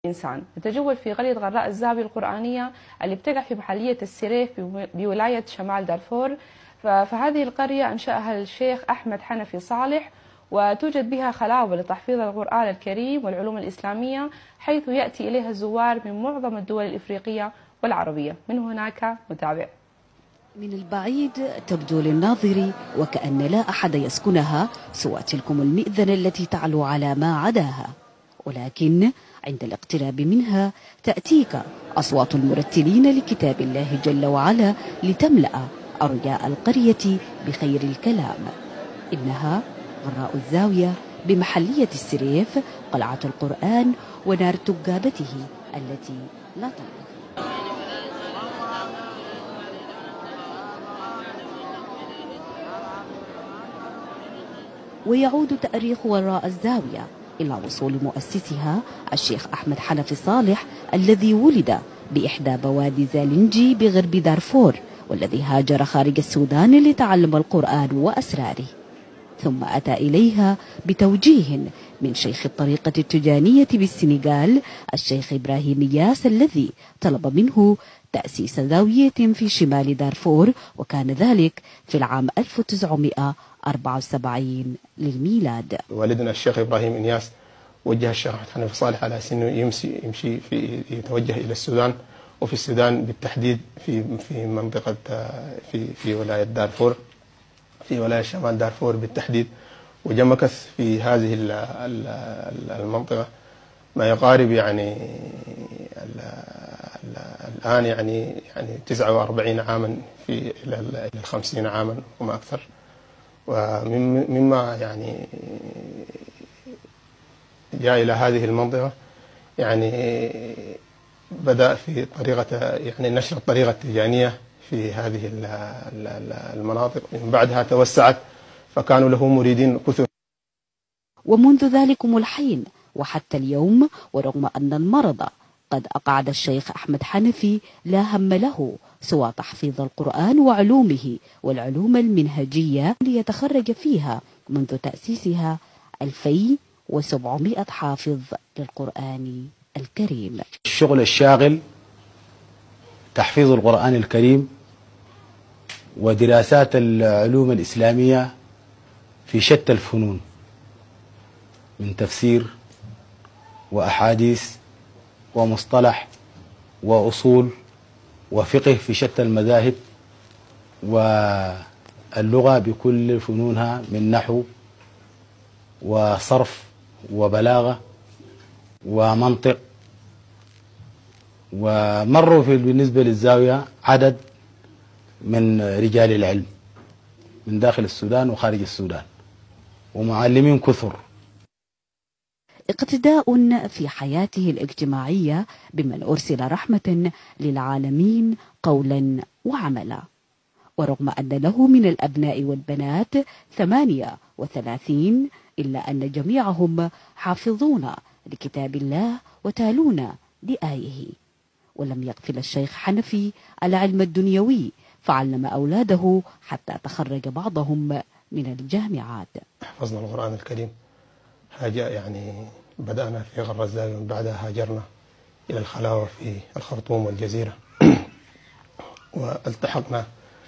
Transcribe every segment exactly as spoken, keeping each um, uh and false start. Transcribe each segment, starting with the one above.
الإنسان نتجول في قرية غراء الزاوية القرآنية اللي بتقع في محلية السريف بولاية شمال دارفور. فهذه القرية أنشأها الشيخ أحمد حنفي صالح، وتوجد بها خلاوة لتحفيظ القرآن الكريم والعلوم الإسلامية، حيث يأتي إليها الزوار من معظم الدول الإفريقية والعربية. من هناك نتابع. من البعيد تبدو للناظر وكأن لا أحد يسكنها سوى تلكم المئذنة التي تعلو على ما عداها، ولكن عند الاقتراب منها تأتيك أصوات المرتلين لكتاب الله جل وعلا لتملأ أرجاء القرية بخير الكلام. إنها غراء الزاوية بمحلية السريف، قلعة القرآن ونار تجابته التي لا تنطفئ. ويعود تاريخ وراء الزاوية إلى وصول مؤسسها الشيخ أحمد حنفي صالح، الذي ولد بإحدى بوادي زالنجي بغرب دارفور، والذي هاجر خارج السودان لتعلم القرآن وأسراره، ثم أتى إليها بتوجيه من شيخ الطريقة التجانية بالسنغال الشيخ إبراهيم ياس، الذي طلب منه تأسيس زاوية في شمال دارفور، وكان ذلك في العام ألف وتسعمئة وأربعة وسبعين للميلاد. والدنا الشيخ إبراهيم إنياس وجه الشيخ أحمد حنفي صالح على أنه يمشي يمشي في يتوجه إلى السودان، وفي السودان بالتحديد في في منطقة في في ولاية دارفور، في ولاية شمال دارفور بالتحديد، وجمكث في هذه المنطقة ما يقارب يعني الآن يعني يعني تسعة وأربعين عاما في إلى الخمسين عاما وما أكثر. ومما يعني جاء إلى هذه المنطقة يعني بدأ في طريقة يعني نشر الطريقة التجانية في هذه المناطق، من بعدها توسعت فكانوا له مريدين كثر. ومنذ ذلكم الحين وحتى اليوم، ورغم أن المرض قد أقعد الشيخ أحمد حنفي، لا هم له سوى تحفيظ القرآن وعلومه والعلوم المنهجية ليتخرج فيها منذ تأسيسها ألفين وسبعمئة حافظ للقرآن الكريم. الشغل الشاغل تحفيظ القرآن الكريم ودراسات العلوم الإسلامية في شتى الفنون، من تفسير وأحاديث ومصطلح وأصول وفقه في شتى المذاهب، واللغة بكل فنونها من نحو وصرف وبلاغة ومنطق. ومروا في بالنسبة للزاوية عدد من رجال العلم من داخل السودان وخارج السودان، ومعلمين كثر. اقتداء في حياته الاجتماعية بمن أرسل رحمة للعالمين قولا وعملا. ورغم أن له من الأبناء والبنات ثمانية وثلاثين، إلا أن جميعهم حافظون لكتاب الله وتالون لآيه. ولم يغفل الشيخ حنفي العلم الدنيوي، فعلم أولاده حتى تخرج بعضهم من الجامعات. حفظنا القرآن الكريم، هاجأ يعني بدأنا في غر الزاوية، من بعدها هاجرنا إلى الخلاوة في الخرطوم والجزيرة، والتحقنا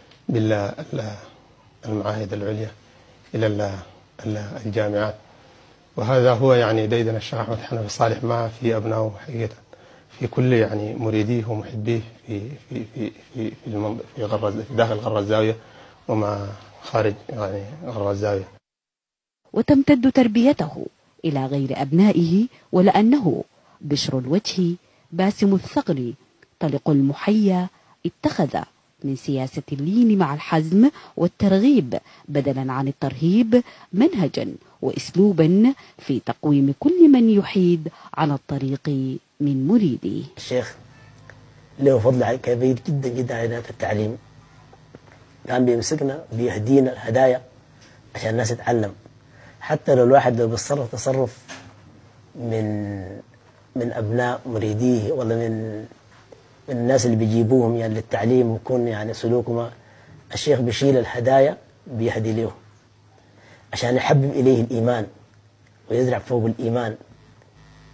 بالمعاهد العليا إلى الجامعات. وهذا هو يعني ديدن الشيخ أحمد حنفي صالح ما في أبنائه حقيقة، في كل يعني مريديه ومحبيه في في في في في, في, غر في داخل غر الزاوية وما خارج يعني غر الزاوية. وتمتد تربيته إلى غير أبنائه، ولأنه بشر الوجه باسم الثغر طلق المحيا، اتخذ من سياسة اللين مع الحزم والترغيب بدلا عن الترهيب منهجا وأسلوبا في تقويم كل من يحيد عن الطريق من مريده. الشيخ له فضل كبير جدا جدا علينا في التعليم، كان بيمسكنا بيهدينا الهدايا عشان الناس تتعلم. حتى لو الواحد لو بيتصرف تصرف من من أبناء مريديه ولا من من الناس اللي بيجيبوهم يعني للتعليم ويكون يعني سلوكهم، الشيخ بيشيل الهدايا بيهدي لهم عشان يحبب إليه الإيمان ويزرع فوق الإيمان،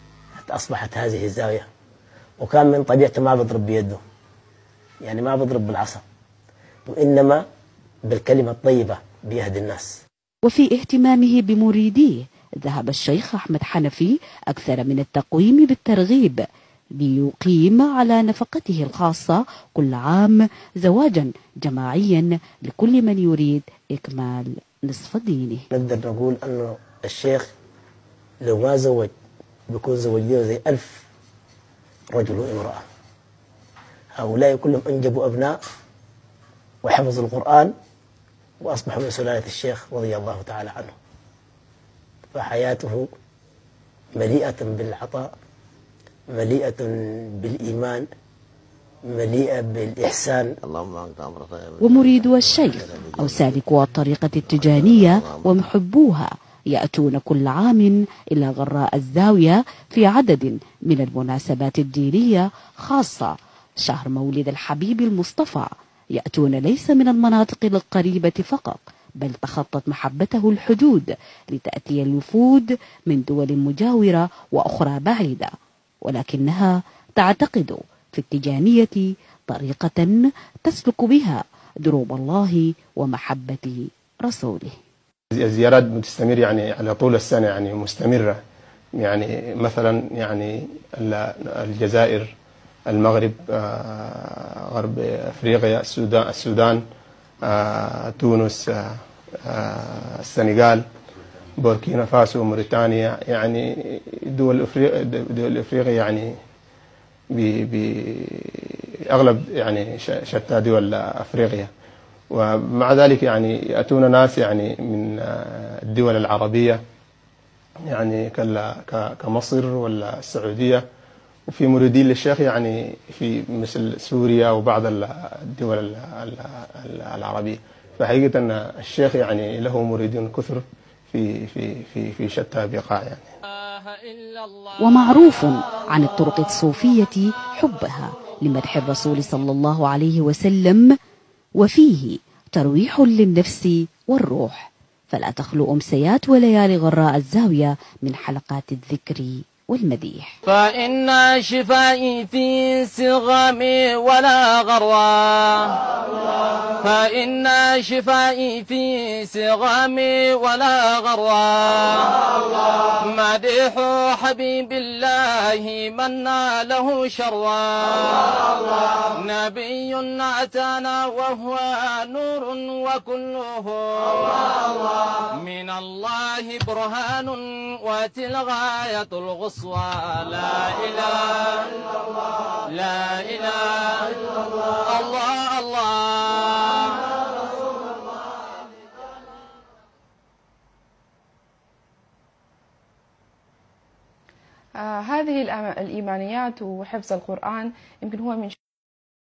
حتى أصبحت هذه الزاوية. وكان من طبيعته ما بيضرب بيده، يعني ما بيضرب بالعصا، وإنما بالكلمة الطيبة بيهدي الناس. وفي اهتمامه بمريديه ذهب الشيخ أحمد حنفي أكثر من التقويم بالترغيب ليقيم على نفقته الخاصة كل عام زواجا جماعيا لكل من يريد إكمال نصف دينه. نقدر نقول أنه الشيخ لو ما زوج بيكون زوج له زي ألف رجل وامرأة، هؤلاء كلهم أنجبوا أبناء وحفظوا القرآن وأصبحوا من سلالة الشيخ رضي الله تعالى عنه. فحياته مليئة بالعطاء، مليئة بالإيمان، مليئة بالإحسان. ومريدو الشيخ أو سالكو الطريقة التجانية ومحبوها يأتون كل عام إلى غراء الزاوية في عدد من المناسبات الدينية، خاصة شهر مولد الحبيب المصطفى. يأتون ليس من المناطق القريبة فقط، بل تخطت محبته الحدود لتأتي الوفود من دول مجاورة وأخرى بعيدة، ولكنها تعتقد في التجانية طريقة تسلك بها دروب الله ومحبة رسوله. الزيارات بتستمر يعني على طول السنة، يعني مستمرة. يعني مثلا يعني الجزائر، المغرب، غرب أفريقيا، السودان, السودان تونس، السنغال، بوركينا فاسو، موريتانيا، يعني دول أفريقيا دول أفريقيا يعني بأغلب يعني شتى دول أفريقيا. ومع ذلك يعني يأتون ناس يعني من الدول العربية، يعني كمصر ولا السعودية، وفي مريدين للشيخ يعني في مثل سوريا وبعض الدول العربية. فحقيقة أن الشيخ يعني له مريدين كثر في في في في شتى بقاع يعني. ومعروف عن الطرق الصوفية حبها لمدح الرسول صلى الله عليه وسلم، وفيه ترويح للنفس والروح، فلا تخلو أمسيات وليالي غراء الزاوية من حلقات الذكر والمديح. فإن شفائي في سغامي ولا غرى، فإن شفائي في سغامي ولا غرى، مديح حبيب الله من له شرا، نبي أتانا وهو نور وكله من الله برهان وتلغاية الغصوى. لا إله إلا الله، لا إله إلا الله، الله الله. آه هذه الإيمانيات وحفظ القرآن يمكن هو من